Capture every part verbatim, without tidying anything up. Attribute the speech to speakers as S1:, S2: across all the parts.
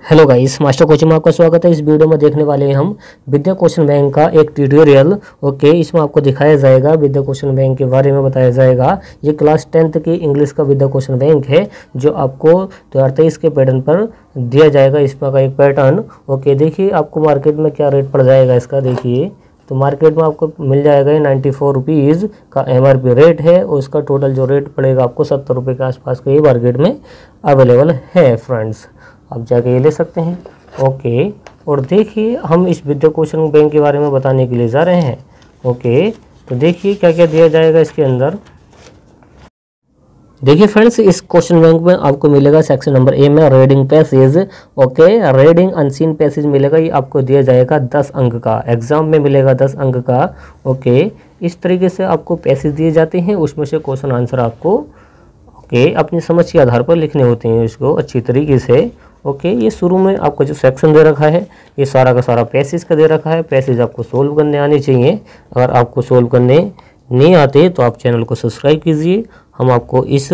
S1: Hello guys, master coaching में आपका स्वागत है। इस वीडियो में देखने वाले हैं हम विद्या क्वेश्चन बैंक का एक ट्यूटोरियल। ओके, इसमें आपको दिखाया जाएगा विद्या क्वेश्चन बैंक के बारे में बताया जाएगा। ये क्लास टेंथ की इंग्लिश का विद्या क्वेश्चन बैंक है जो आपको दो हज़ार तेईस के पैटर्न पर दिया जाएगा। इसमें का एक पैटर्न। ओके, देखिए आपको मार्केट में क्या रेट पड़ जाएगा इसका। देखिए तो मार्केट में आपको मिल जाएगा ये नाइन्टी फोर रुपीज़ का एम आर पी रेट है और इसका टोटल जो रेट पड़ेगा आपको सत्तर रुपये के आसपास का ये मार्केट में अवेलेबल है फ्रेंड्स। आप जाके ये ले सकते हैं। ओके, और देखिए हम इस विद्या क्वेश्चन बैंक के बारे में बताने के लिए जा रहे हैं। ओके, तो देखिए क्या क्या दिया जाएगा इसके अंदर। देखिए फ्रेंड्स, इस क्वेश्चन बैंक में आपको मिलेगा सेक्शन नंबर ए में reading passage. Okay, reading unseen passage मिलेगा, ये आपको दिया जाएगा दस अंक का। एग्जाम में मिलेगा दस अंक का। ओके, इस तरीके से आपको पैसेज दिए जाते हैं, उसमें से क्वेश्चन आंसर आपको ओके अपनी समझ के आधार पर लिखने होते हैं इसको अच्छी तरीके से। ओके, ये शुरू में आपका जो सेक्शन दे रखा है ये सारा का सारा पैसेज का दे रखा है। पैसेज आपको सोल्व करने आने चाहिए। अगर आपको सोल्व करने नहीं आते तो आप चैनल को सब्सक्राइब कीजिए। हम आपको इस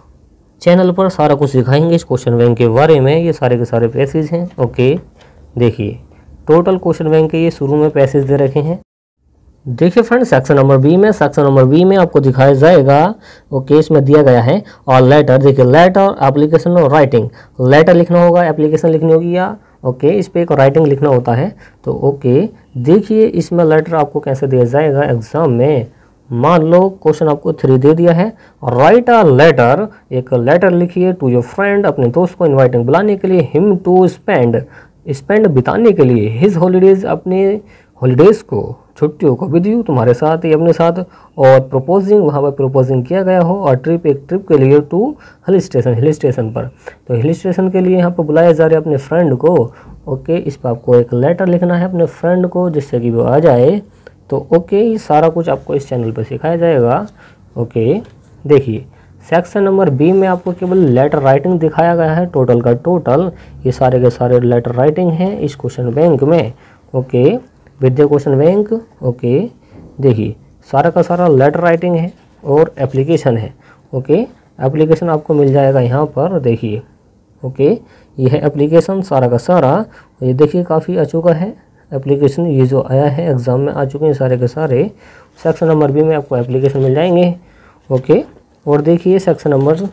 S1: चैनल पर सारा कुछ सिखाएंगे इस क्वेश्चन बैंक के बारे में। ये सारे के सारे पैसेज हैं। ओके, देखिए टोटल क्वेश्चन बैंक के ये शुरू में पैसेज दे रखे हैं। देखिए फ्रेंड, सेक्शन नंबर बी में सेक्शन नंबर बी में आपको दिखाया जाएगा। ओके, इसमें दिया गया है और लेटर। देखिए लेटर, एप्लीकेशन और राइटिंग। लेटर लिखना होगा, एप्लीकेशन लिखनी होगी या ओके इस पर एक राइटिंग लिखना होता है। तो ओके देखिए इसमें लेटर आपको कैसे दिया जाएगा एग्जाम में। मान लो क्वेश्चन आपको थ्री दे दिया है, राइट अ लेटर, एक लेटर लिखिए टू योर फ्रेंड, अपने दोस्त को इन्वाइटिंग बुलाने के लिए, हिम टू स्पेंड, स्पेंड बिताने के लिए, हिज हॉलीडेज, अपने हॉलीडेज को, छुट्टियों को विद यू, तुम्हारे साथ या अपने साथ, और प्रपोजिंग, वहाँ पर प्रपोजिंग किया गया हो, और ट्रिप, एक ट्रिप के लिए, to hill station, hill station पर, तो हिल स्टेशन के लिए यहाँ पर बुलाया जा रहा है अपने फ्रेंड को। ओके, इस पर आपको एक लेटर लिखना है अपने फ्रेंड को जिससे कि वो आ जाए। तो ओके, ये सारा कुछ आपको इस चैनल पर सिखाया जाएगा। ओके, देखिए सेक्शन नंबर बी में आपको केवल लेटर राइटिंग दिखाया गया है, टोटल का टोटल ये सारे के सारे लेटर राइटिंग हैं इस क्वेश्चन बैंक में। Okay, Vidya question bank. Okay, देखिए सारा का सारा लेटर राइटिंग है और एप्लीकेशन है। ओके, एप्लीकेशन आपको मिल जाएगा यहाँ पर। देखिए ओके, ये है एप्लीकेशन सारा का सारा। ये देखिए काफ़ी आ चुका है एप्लीकेशन, ये जो आया है एग्ज़ाम में आ चुके हैं सारे के सारे। सेक्शन नंबर बी में आपको एप्लीकेशन मिल जाएंगे। ओके, और देखिए सेक्शन नंबर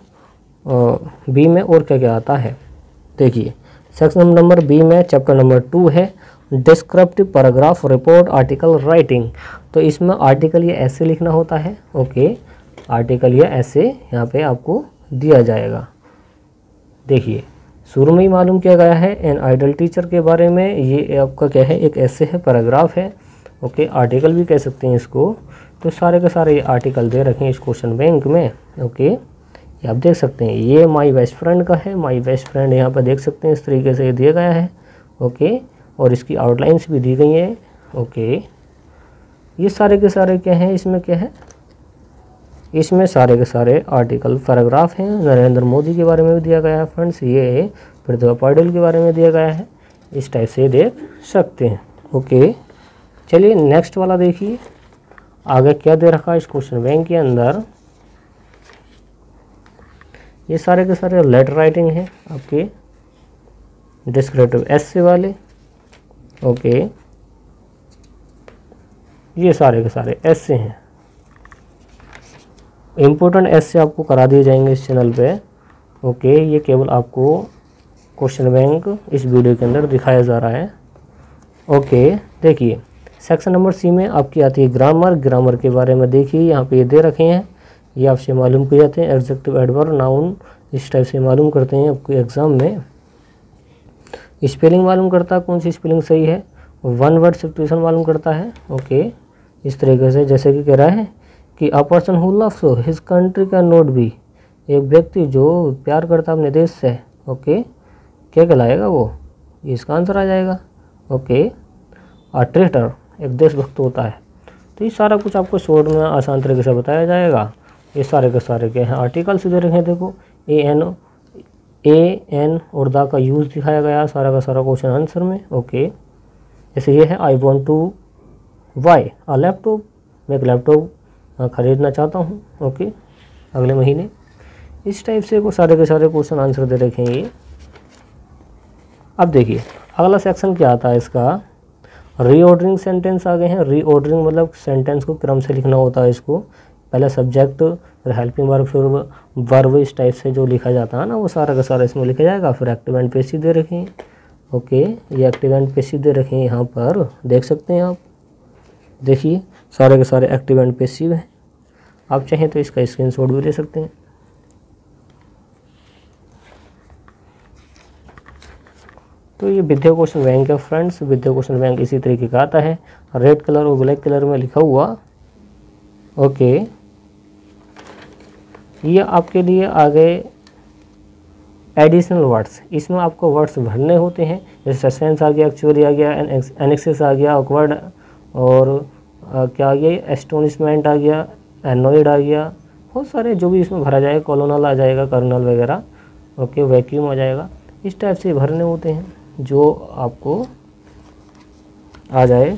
S1: बी में और क्या क्या आता है। देखिए सेक्शन नंबर बी में चैप्टर नंबर टू है descriptive paragraph, report, article writing. तो इसमें आर्टिकल या ऐसे लिखना होता है। ओके, आर्टिकल या ऐसे यहाँ पे आपको दिया जाएगा। देखिए शुरू में ही मालूम किया गया है एन आइडल टीचर के बारे में। ये आपका क्या है, एक ऐसे है, पैराग्राफ है। ओके, आर्टिकल भी कह सकते हैं इसको। तो सारे के सारे ये आर्टिकल दे रखे हैं इस क्वेश्चन बैंक में। ओके, ये आप देख सकते हैं, ये माई बेस्ट फ्रेंड का है। माई बेस्ट फ्रेंड यहाँ पर देख सकते हैं इस तरीके से ये दिया गया है। ओके, और इसकी आउटलाइंस भी दी गई हैं। ओके, ये सारे के सारे क्या हैं, इसमें क्या है, इसमें सारे के सारे आर्टिकल पैराग्राफ हैं। नरेंद्र मोदी के बारे में भी दिया गया है फ्रेंड्स, ये प्रतिभा पाटिल के बारे में दिया गया है। इस टाइप से देख सकते हैं। ओके, चलिए नेक्स्ट वाला देखिए आगे क्या दे रखा है इस क्वेश्चन बैंक के अंदर। ये सारे के सारे लेटर राइटिंग है आपके डिस्क्रिप्टिव एसे वाले। ओके, ये सारे के सारे ऐसे हैं, इम्पोर्टेंट ऐसे आपको करा दिए जाएंगे इस चैनल पे। ओके, ये केवल आपको क्वेश्चन बैंक इस वीडियो के अंदर दिखाया जा रहा है। ओके, देखिए सेक्शन नंबर सी में आपकी आती है ग्रामर। ग्रामर के बारे में देखिए यहाँ पे ये दे रखे हैं, ये आपसे मालूम किए जाते हैं। एडजेक्टिव, एडवर्ब, नाउन, इस टाइप से मालूम करते हैं आपको एग्जाम में। स्पेलिंग मालूम करता है कौन सी स्पेलिंग सही है, वन वर्ड सब्स्टिट्यूशन मालूम करता है। ओके, इस तरीके से जैसे कि कह रहा है कि a person who loves his country can not be, एक व्यक्ति जो प्यार करता है अपने देश से। ओके, क्या कहलाएगा वो, इसका आंसर आ जाएगा। ओके, अ ट्रेटर, एक देशभक्त होता है। तो ये सारा कुछ आपको शॉर्ट में आसान तरीके से बताया जाएगा। ये सारे के सारे क्या हैं, आर्टिकल्स दे रखे हैं। देखो ए एन ए एन और द का यूज़ दिखाया गया सारा का सारा क्वेश्चन आंसर में। ओके, जैसे ये है I want to buy a laptop, मैं एक लैपटॉप खरीदना चाहता हूँ। ओके, अगले महीने। इस टाइप से को सारे के सारे क्वेश्चन आंसर दे रखे हैं ये। अब देखिए अगला सेक्शन क्या आता है इसका, रीऑर्डरिंग सेंटेंस आ गए हैं। रीऑर्डरिंग मतलब सेंटेंस को क्रम से लिखना होता है इसको, पहले सब्जेक्ट फिर हेल्पिंग वर्ब फिर वर्ब, इस टाइप से जो लिखा जाता है ना वो सारा का सारा इसमें लिखा जाएगा। फिर एक्टिव एंड पैसिव दे रखे हैं। ओके, ये एक्टिव एंड पैसिव दे रखे हैं यहाँ पर, देख सकते हैं आप। देखिए सारे के सारे एक्टिव एंड पैसिव हैं। आप चाहें तो इसका स्क्रीनशॉट भी ले सकते हैं। तो ये विद्या क्वेश्चन बैंक है फ्रेंड्स। विद्या क्वेश्चन बैंक इसी तरीके का आता है, रेड कलर और ब्लैक कलर में लिखा हुआ। ओके, ये आपके लिए आ गए एडिशनल वर्ड्स। इसमें आपको वर्ड्स भरने होते हैं, जैसे सस्पेंस आ गया, एक्चुअली आ गया, एनेक्सिस आ गया, ऑकवर्ड और आ, क्या आ गया, एस्टोनिशमेंट आ गया, एनोइड आ गया, बहुत सारे जो भी इसमें भरा जाएगा, कॉलोनल आ जाएगा, कर्नल वगैरह। ओके, वैक्यूम आ जाएगा। इस टाइप से भरने होते हैं जो आपको आ जाए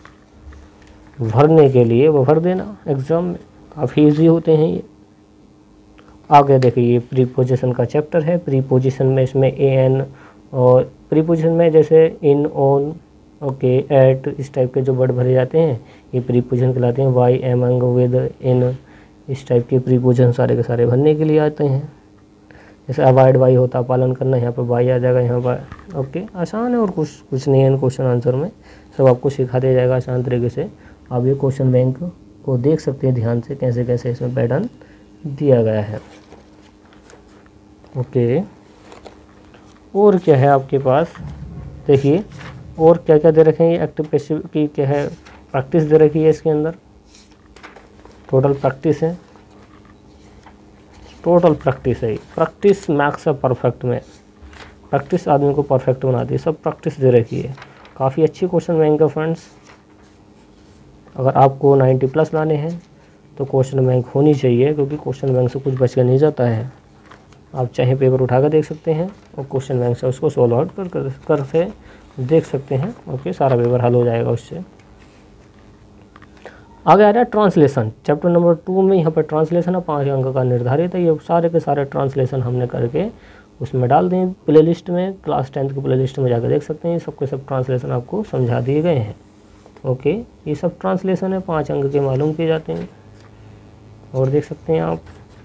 S1: भरने के लिए वो भर देना। एग्ज़ाम में काफ़ी इजी होते हैं ये। आगे देखिए ये प्रीपोजिशन का चैप्टर है। प्रीपोजिशन में इसमें ए एन और प्रीपोजिशन में जैसे इन, ऑन, ओके, एट, इस टाइप के जो वर्ड भरे जाते हैं ये प्रीपोजिशन कहलाते हैं। वाई, एमंग, विद, इन, इस टाइप के प्रीपोजिशन सारे के सारे भरने के लिए आते हैं। जैसे अवॉइड वाई होता पालन करना, यहाँ पर वाई आ जाएगा यहाँ पर। ओके, आसान है और कुछ कुछ नहीं है क्वेश्चन आंसर में, सब आपको सिखा दिया जाएगा आसान तरीके से। आप ये क्वेश्चन बैंक को देख सकते हैं ध्यान से, कैसे कैसे इसमें पैटर्न दिया गया है। ओके, और क्या है आपके पास, देखिए और क्या क्या दे रखे हैं। ये एक्टिव पैसिव की क्या है, प्रैक्टिस दे रखी है इसके अंदर, टोटल प्रैक्टिस है। टोटल प्रैक्टिस है, प्रैक्टिस मैक्स है परफेक्ट में, प्रैक्टिस आदमी को परफेक्ट बनाती है, सब प्रैक्टिस दे रखी है। काफ़ी अच्छी क्वेश्चन बैंक है फ्रेंड्स। अगर आपको नब्बे प्लस लाने हैं तो क्वेश्चन बैंक होनी चाहिए, क्योंकि क्वेश्चन बैंक से कुछ बच के नहीं जाता है। आप चाहे पेपर उठा कर देख सकते हैं और क्वेश्चन बैंक से उसको सॉल्व आउट कर कर, कर से देख सकते हैं। ओके, सारा पेपर हल हो जाएगा उससे। आगे आ रहा है ट्रांसलेशन, चैप्टर नंबर टू में यहाँ पर ट्रांसलेशन है, पाँच अंक का निर्धारित है। ये सारे के सारे ट्रांसलेशन हमने करके उसमें डाल दें प्लेलिस्ट में, क्लास टेंथ की प्लेलिस्ट में जाकर देख सकते हैं। सबके सब ट्रांसलेशन आपको समझा दिए गए हैं। ओके, ये सब ट्रांसलेशन है, पाँच अंक के मालूम किए जाते हैं और देख सकते हैं आप,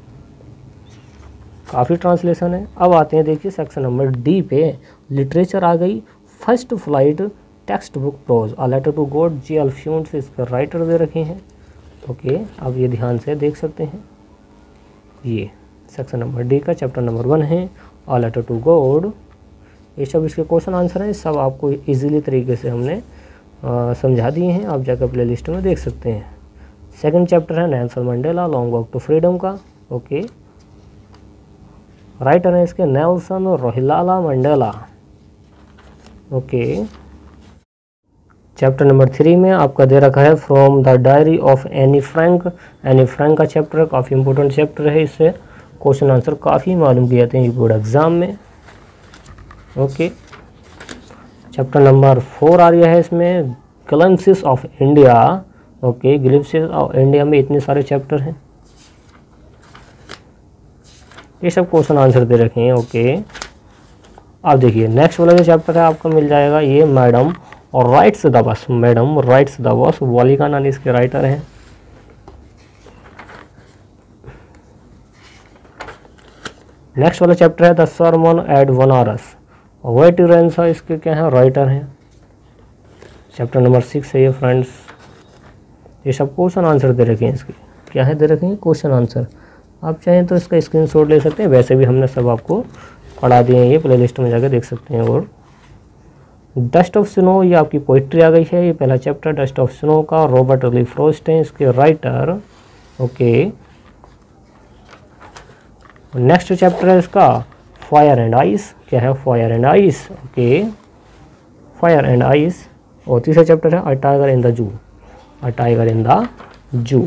S1: काफ़ी ट्रांसलेशन है। अब आते हैं देखिए सेक्शन नंबर डी पे, लिटरेचर आ गई। First flight, text book, prose, a letter to God, G अल्फ्यून्स, इस पर राइटर दे रखे हैं। ओके, अब ये ध्यान से देख सकते हैं। ये सेक्शन नंबर डी का चैप्टर नंबर वन है, अ लेटर टू गॉड। ये सब इसके क्वेश्चन आंसर हैं, सब आपको इजीली तरीके से हमने आ, समझा दिए हैं। आप जाकर प्ले लिस्ट में देख सकते हैं। सेकंड चैप्टर है Nelson Mandela, long walk to freedom का। ओके, राइटर है इसके Nelson Rolihlahla Mandela. Okay, chapter number three में आपका दे रखा है from the diary of Anne Frank. Anne Frank का चैप्टर काफ़ी इंपॉर्टेंट चैप्टर है, इससे क्वेश्चन आंसर काफ़ी मालूम किए जाते हैं बोर्ड एग्जाम में। ओके, चैप्टर नंबर फोर आ रहा है इसमें, glimpses of India. Okay, glimpses of India में इतने सारे चैप्टर हैं, ये सब क्वेश्चन आंसर दे रखे हैं। ओके, अब देखिए नेक्स्ट वाला जो चैप्टर है आपका मिल जाएगा ये मैडम और rides the bus. Madam rides the bus, वालिका नानी इसके राइटर हैं। नेक्स्ट वाला चैप्टर है द सरमन एट बनारस, वेट रेंसा इसके क्या है, राइटर हैं। चैप्टर नंबर सिक्स है ये फ्रेंड्स। ये सब क्वेश्चन आंसर दे रखे हैं, इसके क्या है दे रखे हैं क्वेश्चन आंसर। आप चाहें तो इसका स्क्रीनशॉट ले सकते हैं, वैसे भी हमने सब आपको पढ़ा दिए हैं, ये प्ले लिस्ट में जाकर देख सकते हैं। और डस्ट ऑफ स्नो, ये आपकी पोइट्री आ गई है, ये पहला चैप्टर डस्ट ऑफ स्नो का, रॉबर्ट ली फ्रॉस्ट हैं इसके राइटर। ओके, नेक्स्ट चैप्टर है इसका फायर एंड आइस, क्या है fire and ice. Okay, fire and ice. और तीसरा चैप्टर है a tiger in the zoo, a tiger in the zoo.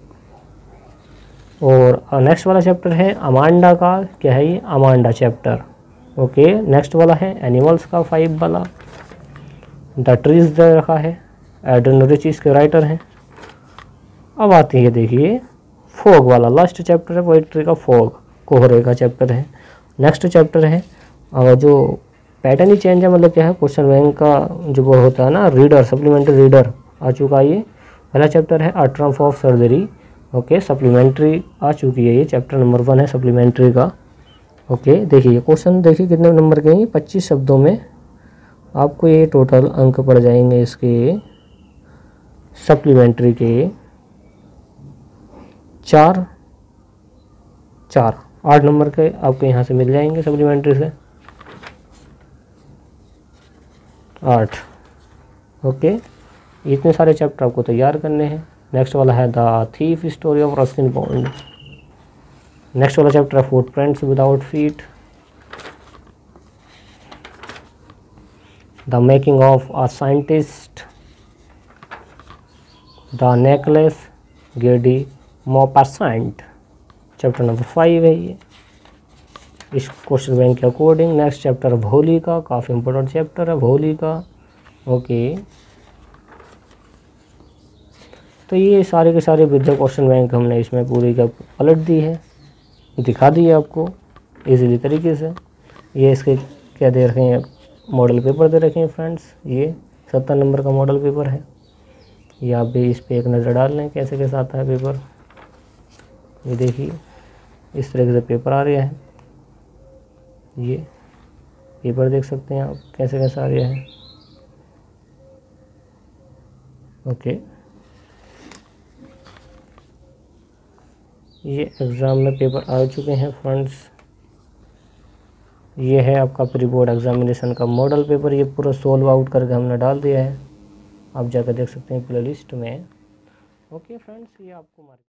S1: और नेक्स्ट वाला चैप्टर है अमांडा का, क्या है ये अमांडा चैप्टर। ओके, नेक्स्ट वाला है एनिमल्स का, फाइव वाला। द ट्रीज दे रखा है, एडन रिच इसके राइटर हैं। अब आती है देखिए फॉग वाला, लास्ट चैप्टर है पोइट्री का, फॉग, कोहरे का चैप्टर है। नेक्स्ट चैप्टर है और जो पैटर्न ही चेंज है, मतलब क्या है, क्वेश्चन बैंक का जो वो होता है ना रीडर, सप्लीमेंट्री रीडर आ चुका है। ये पहला चैप्टर है a triumph of surgery, okay, supplementary आ चुकी है, ये चैप्टर नंबर वन है सप्लीमेंट्री का। ओके देखिए क्वेश्चन देखिए कितने नंबर के हैं, पच्चीस शब्दों में आपको ये टोटल अंक पड़ जाएंगे इसके सप्लीमेंट्री के चार चार आठ नंबर के आपको यहाँ से मिल जाएंगे सप्लीमेंट्री से, आठ। ओके इतने सारे चैप्टर आपको तैयार करने हैं। नेक्स्ट वाला है the thief story of Ruskin Bond. Next वाला चैप्टर है footprints without feet, the making of a scientist, the necklace Guy Maupassant, chapter number five है ये इस क्वेश्चन बैंक के अकॉर्डिंग। नेक्स्ट चैप्टर भोली का, काफ़ी इंपॉर्टेंट चैप्टर है भोली का। ओके तो ये सारे के सारे विद्या क्वेश्चन बैंक हमने इसमें पूरी का पलट दी है, दिखा दी है आपको इजीली तरीके से। ये इसके क्या दे रखे हैं, मॉडल पेपर दे रखे हैं फ्रेंड्स, ये सत्तर नंबर का मॉडल पेपर है। ये आप भी इस पे एक नज़र डाल लें कैसे कैसे आता है पेपर। ये देखिए इस तरीके से पेपर आ रहा है, ये पेपर देख सकते हैं आप कैसे कैसे आ रहा है। ओके ये एग्ज़ाम में पेपर आ चुके हैं फ्रेंड्स। ये है आपका प्री बोर्ड एग्जामिनेशन का मॉडल पेपर, ये पूरा सोल्व आउट करके हमने डाल दिया है, आप जाकर देख सकते हैं प्ले लिस्ट में। ओके फ्रेंड्स ये आपको